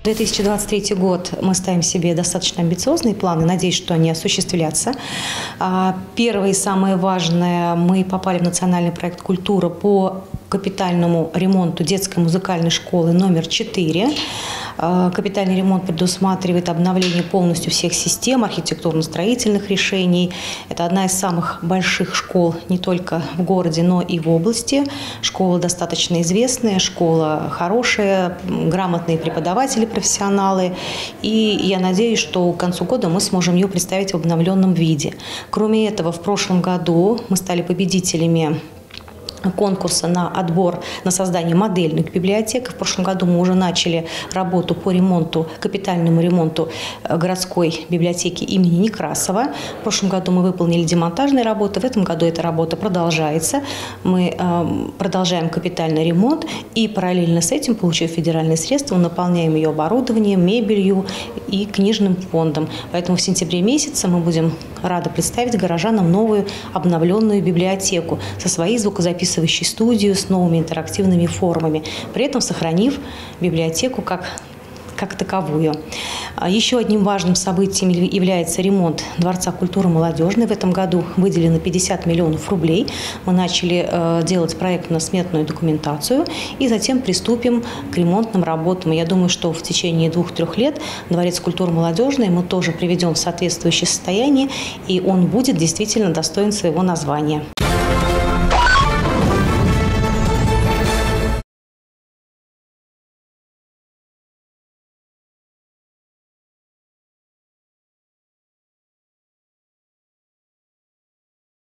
2023 год мы ставим себе достаточно амбициозные планы, надеюсь, что они осуществлятся. Первое и самое важное, мы попали в национальный проект «Культура» по капитальному ремонту детской музыкальной школы номер 4. Капитальный ремонт предусматривает обновление полностью всех систем архитектурно-строительных решений. Это одна из самых больших школ не только в городе, но и в области. Школа достаточно известная, школа хорошая, грамотные преподаватели, профессионалы. И я надеюсь, что к концу года мы сможем ее представить в обновленном виде. Кроме этого, в прошлом году мы стали победителями конкурса на отбор на создание модельных библиотек. В прошлом году мы уже начали работу по ремонту, капитальному ремонту городской библиотеки имени Некрасова. В прошлом году мы выполнили демонтажные работы, в этом году эта работа продолжается. Мы продолжаем капитальный ремонт и параллельно с этим, получив федеральные средства, наполняем ее оборудованием, мебелью и книжным фондом. Поэтому в сентябре месяце мы будем рады представить горожанам новую обновленную библиотеку со своей звукозаписывающей студию с новыми интерактивными формами, при этом сохранив библиотеку как таковую. Еще одним важным событием является ремонт Дворца культуры молодежной. В этом году выделено 50 миллионов рублей. Мы начали делать проектно-сметную документацию и затем приступим к ремонтным работам. Я думаю, что в течение 2-3 лет Дворец культуры молодежной мы тоже приведем в соответствующее состояние, и он будет действительно достоин своего названия.